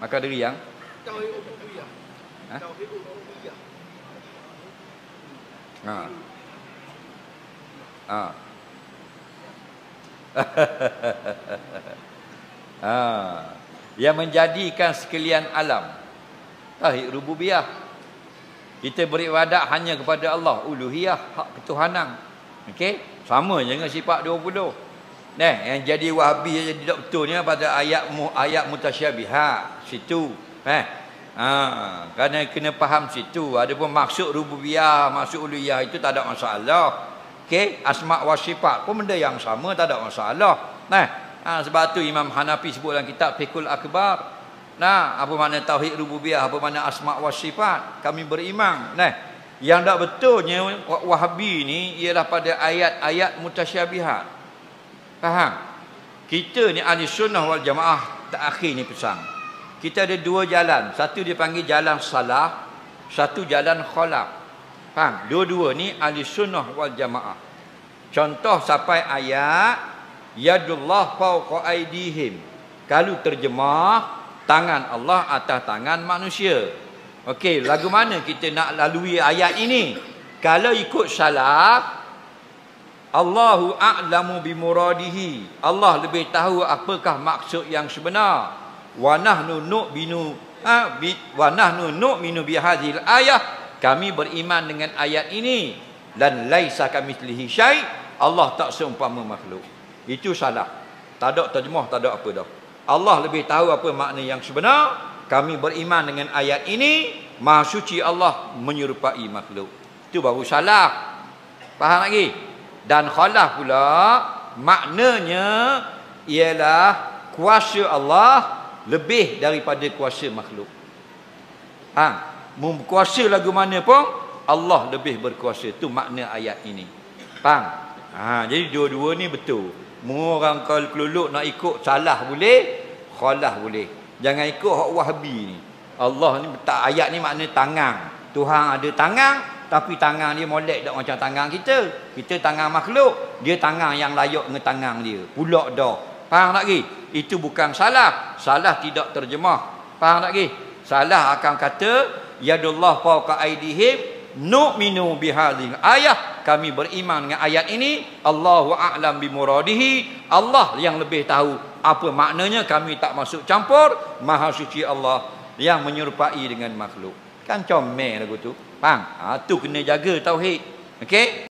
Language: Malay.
Maka dari yang tauhid rububiyah. Ha? Tauhid rububiyah. Yang menjadikan sekalian alam tauhid rububiyah. Kita beribadat hanya kepada Allah, uluhiyah, hak ketuhanan. Okey, sama je dengan sifat 20. Yang jadi Wahabi jadi tak betul ni pada ayat mutasyabihat situ. Kerana kena faham situ. Adapun maksud rububiyah, maksud uluhiyah itu tak ada masalah. Okey, asma wa sifat pun benda yang sama, tak ada masalah. Sebab tu Imam Hanafi sebut dalam kitab Fiqhul Akbar. Apa makna tauhid rububiyah, apa makna asma wa sifat? Kami beriman. Yang tak betulnya Wahabi ni ialah pada ayat-ayat mutasyabihat. Faham? Kita ni ahli sunnah wal jamaah terakhir ni pesan. Kita ada dua jalan. Satu dia panggil jalan salah, satu jalan khalaf. Faham? Dua-dua ni ahli sunnah wal jamaah. Contoh sampai ayat yadullah fawqa aydihim. Kalau terjemah, tangan Allah atas tangan manusia. Okey, lagu mana kita nak lalui ayat ini? Kalau ikut salaf, Allahu a'lamu bimuradihi. Allah lebih tahu apakah maksud yang sebenar. Wa nahnu nu'minu bihadhil ayah. Kami beriman dengan ayat ini. Dan laisa kamitslihi syai'. Allah tak seumpama makhluk. Itu salah. Tak ada terjemah, tak ada apa dah. Allah lebih tahu apa makna yang sebenar. Kami beriman dengan ayat ini. Maha suci Allah menyerupai makhluk. Itu baru salah. Faham lagi? Dan khalaf pula maknanya ialah kuasa Allah lebih daripada kuasa makhluk. Kuasa lagu mana pun Allah lebih berkuasa. Itu makna ayat ini. Faham? Jadi dua-dua ni betul. Orang kalau keluluk nak ikut salah boleh, khalaf boleh. Jangan ikut hak Wahabi ni. Allah ni tak, ayat ni makna tangan. Tuhan ada tangan, tapi tangan dia molek tak macam tangan kita. Kita tangan makhluk, dia tangan yang layak dengan tangan dia. Pulak dah. Faham tak lagi? Itu bukan salah. Salah tidak terjemah. Faham tak lagi? Salah akan kata yadullah fawqa aydihim nu'minu bihadhil ayah. Kami beriman dengan ayat ini. Allahu a'lam bimuradihi. Allah yang lebih tahu apa maknanya. Kami tak masuk campur. Maha suci Allah yang menyerupai dengan makhluk. Kan comel lagu tu. Faham? Tu kena jaga tauhid. Okey?